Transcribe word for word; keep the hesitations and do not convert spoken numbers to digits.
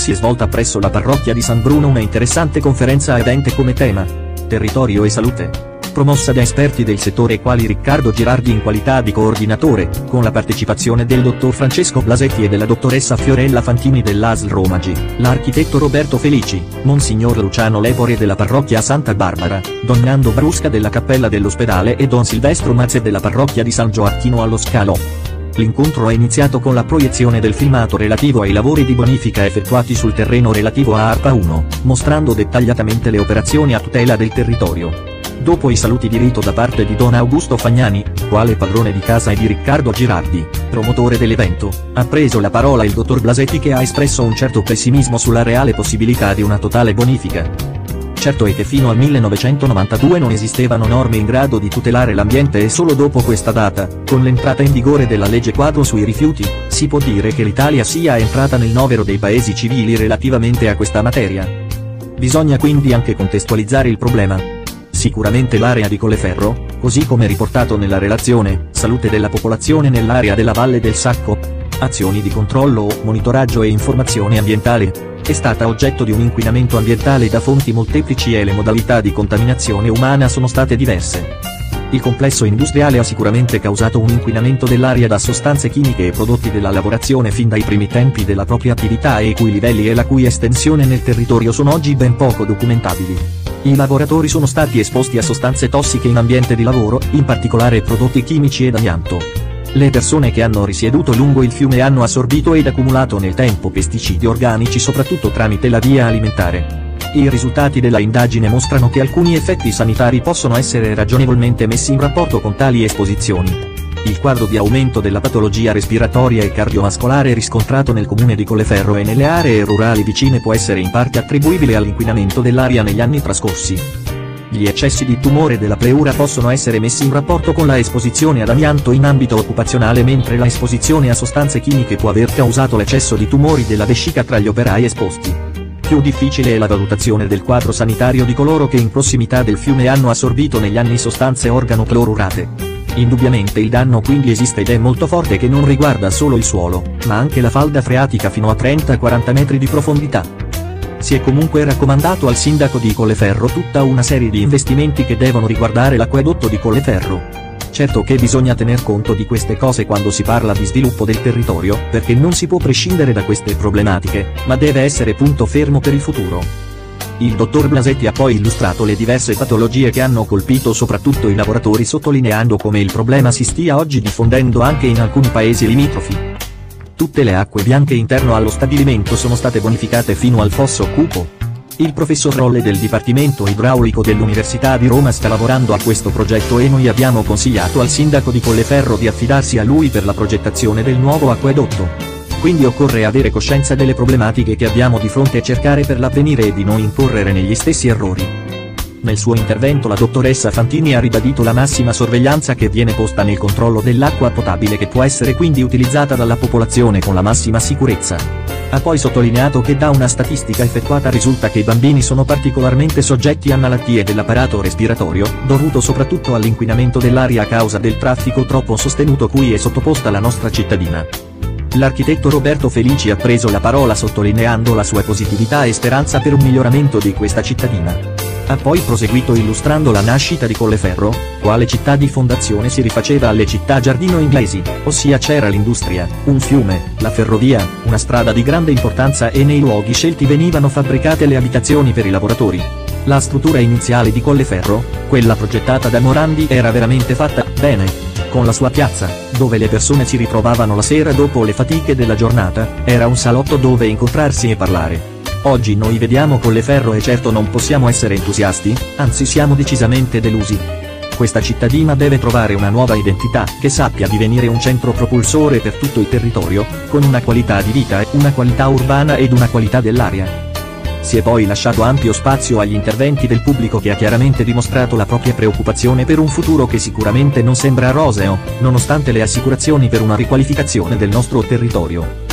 si è svolta presso la parrocchia di San Bruno una interessante conferenza avente come tema territorio e salute, promossa da esperti del settore quali Riccardo Girardi in qualità di coordinatore, con la partecipazione del dottor Francesco Blasetti e della dottoressa Fiorella Fantini dell'A S L Romagi, l'architetto Roberto Felici, Monsignor Luciano Lepore della parrocchia Santa Barbara, don Nando Brusca della cappella dell'ospedale e don Silvestro Mazze della parrocchia di San Gioacchino allo Scalo. L'incontro è iniziato con la proiezione del filmato relativo ai lavori di bonifica effettuati sul terreno relativo a ARPA uno, mostrando dettagliatamente le operazioni a tutela del territorio. Dopo i saluti di rito da parte di don Augusto Fagnani, quale padrone di casa, e di Riccardo Girardi, promotore dell'evento, ha preso la parola il dottor Blasetti, che ha espresso un certo pessimismo sulla reale possibilità di una totale bonifica. Certo è che fino al millenovecentonovantadue non esistevano norme in grado di tutelare l'ambiente e solo dopo questa data, con l'entrata in vigore della legge quadro sui rifiuti, si può dire che l'Italia sia entrata nel novero dei paesi civili relativamente a questa materia. Bisogna quindi anche contestualizzare il problema. Sicuramente l'area di Colleferro, così come riportato nella relazione Salute della popolazione nell'area della Valle del Sacco, azioni di controllo, monitoraggio e informazione ambientale, è stata oggetto di un inquinamento ambientale da fonti molteplici e le modalità di contaminazione umana sono state diverse. Il complesso industriale ha sicuramente causato un inquinamento dell'aria da sostanze chimiche e prodotti della lavorazione fin dai primi tempi della propria attività, e i cui livelli e la cui estensione nel territorio sono oggi ben poco documentabili. I lavoratori sono stati esposti a sostanze tossiche in ambiente di lavoro, in particolare prodotti chimici ed amianto. Le persone che hanno risieduto lungo il fiume hanno assorbito ed accumulato nel tempo pesticidi organici soprattutto tramite la via alimentare. I risultati della indagine mostrano che alcuni effetti sanitari possono essere ragionevolmente messi in rapporto con tali esposizioni. Il quadro di aumento della patologia respiratoria e cardiovascolare riscontrato nel comune di Colleferro e nelle aree rurali vicine può essere in parte attribuibile all'inquinamento dell'aria negli anni trascorsi. Gli eccessi di tumore della pleura possono essere messi in rapporto con la esposizione ad amianto in ambito occupazionale, mentre la esposizione a sostanze chimiche può aver causato l'eccesso di tumori della vescica tra gli operai esposti. Più difficile è la valutazione del quadro sanitario di coloro che in prossimità del fiume hanno assorbito negli anni sostanze organoclorurate. Indubbiamente il danno quindi esiste ed è molto forte, che non riguarda solo il suolo, ma anche la falda freatica fino a trenta quaranta metri di profondità. Si è comunque raccomandato al sindaco di Colleferro tutta una serie di investimenti che devono riguardare l'acquedotto di Colleferro. Certo che bisogna tener conto di queste cose quando si parla di sviluppo del territorio, perché non si può prescindere da queste problematiche, ma deve essere punto fermo per il futuro. Il dottor Blasetti ha poi illustrato le diverse patologie che hanno colpito soprattutto i lavoratori, sottolineando come il problema si stia oggi diffondendo anche in alcuni paesi limitrofi. Tutte le acque bianche interno allo stabilimento sono state bonificate fino al fosso cupo. Il professor Rolle del Dipartimento Idraulico dell'Università di Roma sta lavorando a questo progetto e noi abbiamo consigliato al sindaco di Colleferro di affidarsi a lui per la progettazione del nuovo acquedotto. Quindi occorre avere coscienza delle problematiche che abbiamo di fronte e cercare per l'avvenire e di non incorrere negli stessi errori. Nel suo intervento la dottoressa Fantini ha ribadito la massima sorveglianza che viene posta nel controllo dell'acqua potabile, che può essere quindi utilizzata dalla popolazione con la massima sicurezza. Ha poi sottolineato che da una statistica effettuata risulta che i bambini sono particolarmente soggetti a malattie dell'apparato respiratorio, dovuto soprattutto all'inquinamento dell'aria a causa del traffico troppo sostenuto cui è sottoposta la nostra cittadina. L'architetto Roberto Felici ha preso la parola sottolineando la sua positività e speranza per un miglioramento di questa cittadina. Ha poi proseguito illustrando la nascita di Colleferro, quale città di fondazione si rifaceva alle città giardino inglesi, ossia c'era l'industria, un fiume, la ferrovia, una strada di grande importanza e nei luoghi scelti venivano fabbricate le abitazioni per i lavoratori. La struttura iniziale di Colleferro, quella progettata da Morandi, era veramente fatta bene. Con la sua piazza, dove le persone si ritrovavano la sera dopo le fatiche della giornata, era un salotto dove incontrarsi e parlare. Oggi noi vediamo Colleferro e certo non possiamo essere entusiasti, anzi siamo decisamente delusi. Questa cittadina deve trovare una nuova identità, che sappia divenire un centro propulsore per tutto il territorio, con una qualità di vita, una qualità urbana ed una qualità dell'aria. Si è poi lasciato ampio spazio agli interventi del pubblico, che ha chiaramente dimostrato la propria preoccupazione per un futuro che sicuramente non sembra roseo, nonostante le assicurazioni per una riqualificazione del nostro territorio.